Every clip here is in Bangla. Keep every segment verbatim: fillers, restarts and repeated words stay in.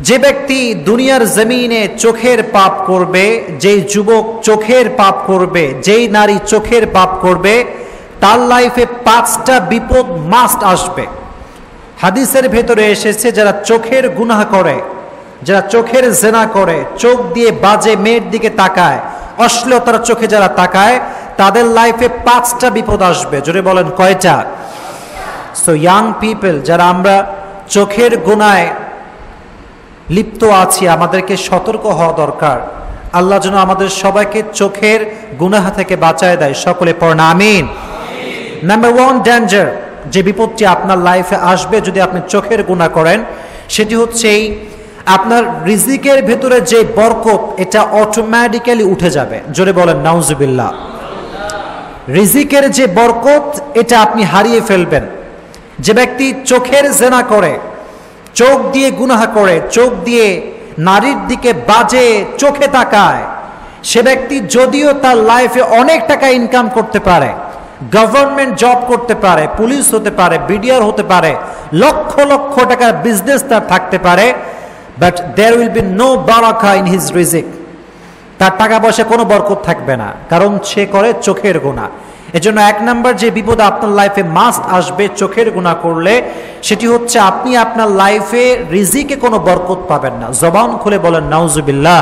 যে ব্যক্তি দুনিয়ার জমিনে চোখের পাপ করবে, যেই যুবক চোখের পাপ করবে, যেই নারী চোখের পাপ করবে, তার লাইফে পাঁচটা বিপদ মাস্ট আসবে। হাদিসের ভেতরে এসেছে যারা চোখের গুনাহ করে, যারা চোখের জেনা করে, চোখ দিয়ে বাজে মেয়ের দিকে তাকায়, অশ্লীলতার চোখে যারা তাকায়, তাদের লাইফে পাঁচটা বিপদ আসবে। জোরে বলেন কয়টা? সো ইয়াং পিপল যারা আমরা চোখের গুনায় লিপ্ত আছি, আমাদেরকে সতর্ক হওয়া দরকার। আল্লাহ যেন আমাদের সবাইকে চোখের গুনাহ থেকে বাঁচায় দেয়। সকলে পড়েন আমিন। নাম্বার ওয়ান ডেঞ্জার, যে বিপদটি আপনার লাইফে আসবে যদি আপনি চোখের গুনাহ করেন, সেটি হচ্ছে আপনার রিজিকের ভেতরে যে বরকত, এটা অটোমেটিক্যালি উঠে যাবে। জোরে বলেন নাউজুবিল্লাহ। রিজিকের যে বরকত, এটা আপনি হারিয়ে ফেলবেন। যে ব্যক্তি চোখের জেনা করে, চোখ দিয়ে গুনাহ করে, চোখ দিয়ে নারীর দিকে বাজে চোখে তাকায়, সে ব্যক্তি যদিও তার লাইফে অনেক টাকা ইনকাম করতে পারে, গভর্নমেন্ট জব করতে পারে, পুলিশ হতে পারে, বিডিআর হতে পারে, লক্ষ লক্ষ টাকার বিজনেস তার থাকতে পারে, but there will be no বারাকা ইন হিজ রিজিক। তার টাকা পয়সা কোনো বরকত থাকবে না, কারণ সে করে চোখের গুনাহ। এজন্য এক নাম্বার যে বিপদ আপনার লাইফে মাস্ট আসবে চোখের গুনাহ করলে, সেটি হচ্ছে আপনি আপনার লাইফে রিজিকে কোনো বরকত পাবেন না। জবান খুলে বলেন নাউজুবিল্লাহ।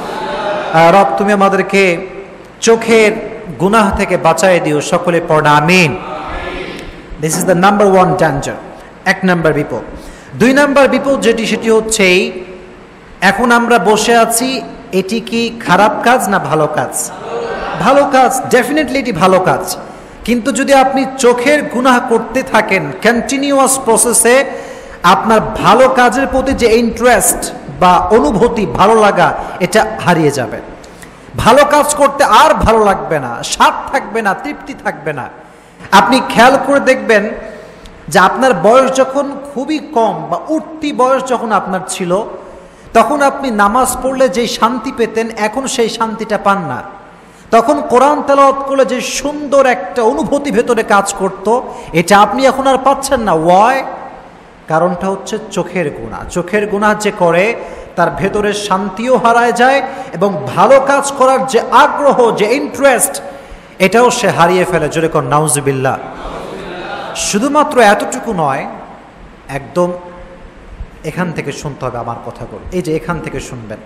রব তুমি আমাদেরকে চোখের গুনাহ থেকে বাঁচায় দিও। সকলে পড়া আমিন। This is the number one danger, এক নাম্বার বিপদ। দুই নাম্বার বিপদ যেটি, সেটি হচ্ছে এখন আমরা বসে আছি, এটি কি খারাপ কাজ না ভালো কাজ? ভালো কাজ, ডেফিনেটলি এটি ভালো কাজ। কিন্তু যদি আপনি চোখের গুনাহ করতে থাকেন কন্টিনিউয়াস প্রসেসে, আপনার ভালো কাজের প্রতি যে ইন্টারেস্ট বা অনুভূতি, ভালো লাগা, এটা হারিয়ে যাবে। ভালো কাজ করতে আর ভালো লাগবে না, স্বাদ থাকবে না, তৃপ্তি থাকবে না। আপনি খেয়াল করে দেখবেন যে আপনার বয়স যখন খুবই কম বা উঠতি বয়স যখন আপনার ছিল, তখন আপনি নামাজ পড়লে যে শান্তি পেতেন, এখন সেই শান্তিটা পান না। তখন কোরআন তেলাওয়াত করলে যে সুন্দর একটা অনুভূতি ভেতরে কাজ করত, এটা আপনি এখন আর পাচ্ছেন না। ওয়াই? কারণটা হচ্ছে চোখের গুনাহ। চোখের গুনাহ যে করে, তার ভেতরে শান্তিও হারায় যায় এবং ভালো কাজ করার যে আগ্রহ, যে ইন্টারেস্ট, এটাও সে হারিয়ে ফেলে। জোরে কোন নাউজুবিল্লাহ। শুধুমাত্র এতটুকু নয়, একদম এখান থেকে শুনতে হবে আমার কথাগুলো। এই যে এখান থেকে শুনবেন,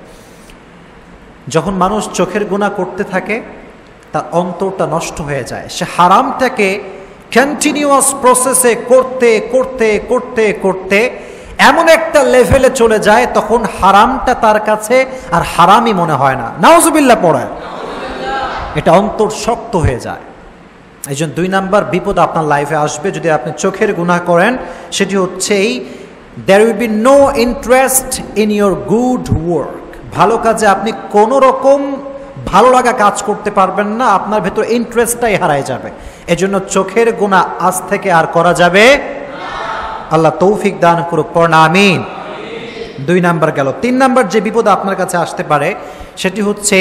যখন মানুষ চোখের গুনাহ করতে থাকে, তার অন্তরটা নষ্ট হয়ে যায়। সে হারামটাকে কন্টিনিউয়াস প্রসেসে করতে করতে করতে করতে এমন একটা লেভেলে চলে যায়, তখন হারামটা তার কাছে আর হারামই মনে হয় না। নাউজুবিল্লাহ পড়ায়, এটা অন্তর শক্ত হয়ে যায়। এই জন্য দুই নাম্বার বিপদ আপনার লাইফে আসবে যদি আপনি চোখের গুনাহ করেন, সেটি হচ্ছে এই there will be no interest in your good work. ভালো কাজে আপনি কোনো রকম ভালো লাগা কাজ করতে পারবেন না, আপনার ভেতর ইন্টারেস্টটাই হারায় যাবে। এজন্য চোখের গুনাহ আজ থেকে আর করা যাবে না। আল্লাহ তৌফিক দান করুক, পড়না আমিন। দুই নাম্বার গেল। তিন নাম্বার যে বিপদ আপনার কাছে আসতে পারে, সেটি হচ্ছে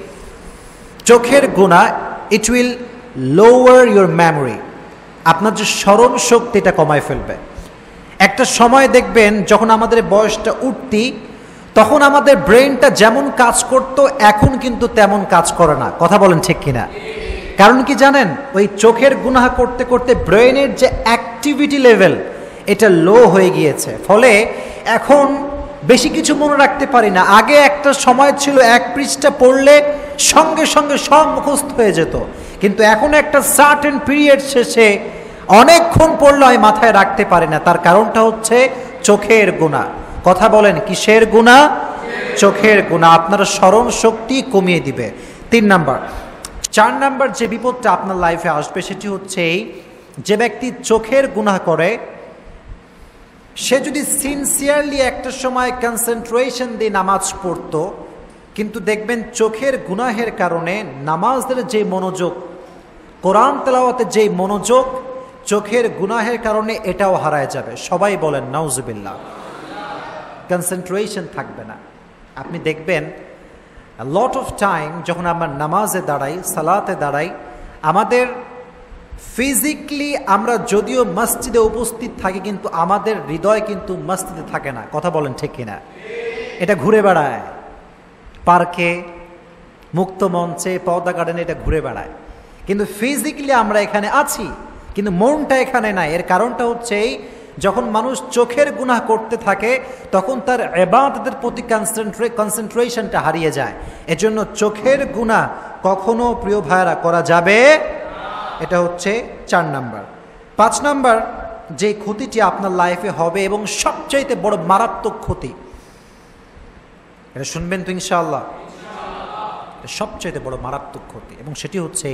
চোখের গুনাহ it will lower your memory. আপনার যে স্মরণ শক্তিটা কমায় ফেলবে। একটা সময় দেখবেন যখন আমাদের বয়সটা উঠতি, তখন আমাদের ব্রেনটা যেমন কাজ করতো, এখন কিন্তু তেমন কাজ করে না। কথা বলেন ঠিক কিনা? কারণ কি জানেন? ওই চোখের গুনাহ করতে করতে ব্রেনের যে অ্যাক্টিভিটি লেভেল, এটা লো হয়ে গিয়েছে। ফলে এখন বেশি কিছু মনে রাখতে পারি না। আগে একটা সময় ছিল এক পৃষ্ঠা পড়লে সঙ্গে সঙ্গে সব মুখস্থ হয়ে যেত, কিন্তু এখন একটা সার্টেন পিরিয়ড শেষে অনেকক্ষণ পড়লে আমি মাথায় রাখতে পারি না। তার কারণটা হচ্ছে চোখের গুনাহ। কথা বলেন, কিসের গুনাহ? চোখের গুনাহ আপনার স্মরণ শক্তি কমিয়ে দিবে। তিন নাম্বার। চার নাম্বার যে বিপদটা আপনার লাইফে আসবে, সেটি হচ্ছে যে ব্যক্তি চোখের গুনাহ করে, সে যদি সিনসিয়ারলি একটা সময় কনসেন্ট্রেশন দিয়ে নামাজ পড়তো, কিন্তু দেখবেন চোখের গুনাহের কারণে নামাজের যে মনোযোগ, কোরআন তেলাওয়াতের যে মনোযোগ, চোখের গুনাহের কারণে এটাও হারায় যাবে। সবাই বলেন নাউজুবিল্লাহ। কনসেন্ট্রেশন থাকবে না। আপনি দেখবেন লট অফ টাইম যখন আমরা নামাজে দাঁড়াই, সালাতে দাঁড়াই, আমাদের ফিজিক্যালি আমরা যদিও মসজিদে উপস্থিত থাকি, কিন্তু আমাদের হৃদয় কিন্তু মসজিদে থাকে না। কথা বলেন ঠিক কিনা? এটা ঘুরে বেড়ায় পার্কে, মুক্ত মঞ্চে, পর্দা গার্ডেনে, এটা ঘুরে বেড়ায়। কিন্তু ফিজিক্যালি আমরা এখানে আছি, কিন্তু মনটা এখানে নাই। এর কারণটা হচ্ছে এই, যখন মানুষ চোখের গুনাহ করতে থাকে তখন তার ইবাদতের প্রতি কনসেন্ট্রে কনসেন্ট্রেশনটা হারিয়ে যায়। এজন্য চোখের গুনাহ কখনো প্রিয় ভাইরা করা যাবে, এটা হচ্ছে চার নাম্বার। পাঁচ নাম্বার যে ক্ষতিটি আপনার লাইফে হবে এবং সবচাইতে বড় মারাত্মক ক্ষতি, এটা শুনবেন তো ইনশাআল্লাহ, সবচাইতে বড় মারাত্মক ক্ষতি, এবং সেটি হচ্ছে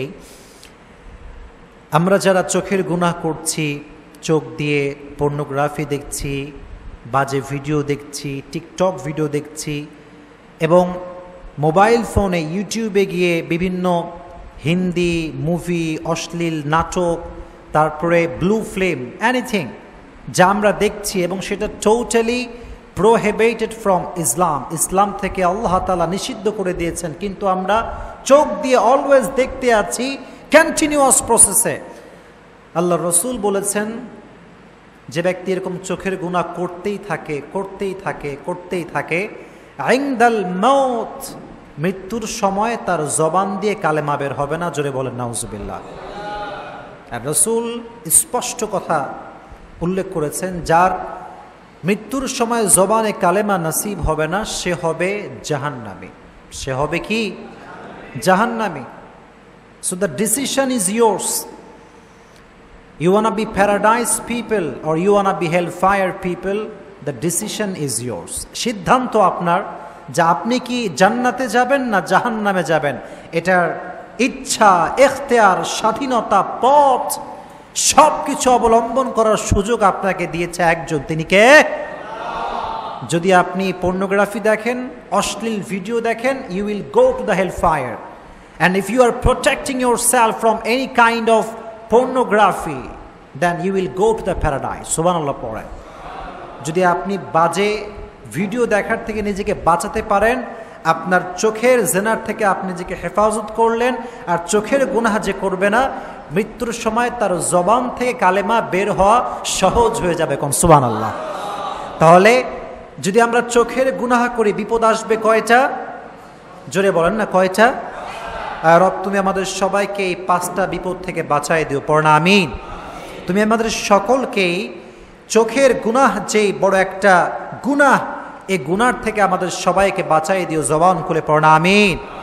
আমরা যারা চোখের গুনাহ করছি, চোখ দিয়ে পর্নোগ্রাফি দেখছি, বাজে ভিডিও দেখছি, টিকটক ভিডিও দেখছি, এবং মোবাইল ফোনে ইউটিউবে গিয়ে বিভিন্ন হিন্দি মুভি, অশ্লীল নাটক, তারপরে ব্লু ফিল্ম, এনিথিং যা আমরা দেখছি এবং সেটা totally prohibited from Islam, Islam থেকে আল্লাহ তাআলা নিষিদ্ধ করে দিয়েছেন, কিন্তু আমরা চোখ দিয়ে অলওয়েজ দেখতে আছি কন্টিনিউয়াস প্রসেসে। আল্লাহ রসুল বলেছেন যে ব্যক্তি এরকম চোখের গুনাহ করতেই থাকে করতেই থাকে করতেই থাকে ইনদাল মউত, মৃত্যুর সময় তার জবান দিয়ে কালেমা বের হবে না। জোরে বলেন নাউজুবিল্লাহ। আর রসুল স্পষ্ট কথা উল্লেখ করেছেন, যার মৃত্যুর সময় জবানে কালেমা নসিব হবে না সে হবে জাহান্নামী। সে হবে কি? জাহান্নামী। So the decision is yours. You wanna be paradise people or you wanna be hellfire people, the decision is yours. সিদ্ধান্ত আপনার, যে আপনি কি জান্নাতে যাবেন না জাহান্নামে যাবেন। এটার ইচ্ছা, ইখতিয়ার, স্বাধীনতা, পথ সব কিছু অবলম্বন করার সুযোগ আপনাকে দিয়েছে একজন, তিনি কে? যদি আপনি পর্নোগ্রাফি দেখেন, অশ্লীল ভিডিও দেখেন, you will go to the hellfire. And if you are protecting yourself from any kind of pornography, then you will go to the paradise. সুবহানাল্লাহ পড়েন। যদি আপনি বাজে ভিডিও দেখার থেকে নিজেকে বাঁচাতে পারেন, আপনার চোখের জেনার থেকে আপনি নিজেকে হেফাজত করলেন, আর চোখের গুনাহ যে করবে না, মৃত্যুর সময় তার জবান থেকে কালেমা বের হওয়া সহজ হয়ে যাবে। কোন সুবহানাল্লাহ। তাহলে যদি আমরা চোখের গুনাহ করি, বিপদ আসবে কয়টা? জোরে বলেন না, কয়টা? রব তুমি আমাদের সবাইকে এই পাঁচটা বিপদ থেকে বাঁচাই দিও, পড়না আমিন। তুমি আমাদের সকলকেই চোখের গুনাহ, যেই বড় একটা গুনাহ, এই গুনার থেকে আমাদের সবাইকে বাঁচাই দিও, জবান খুলে পড়না আমিন।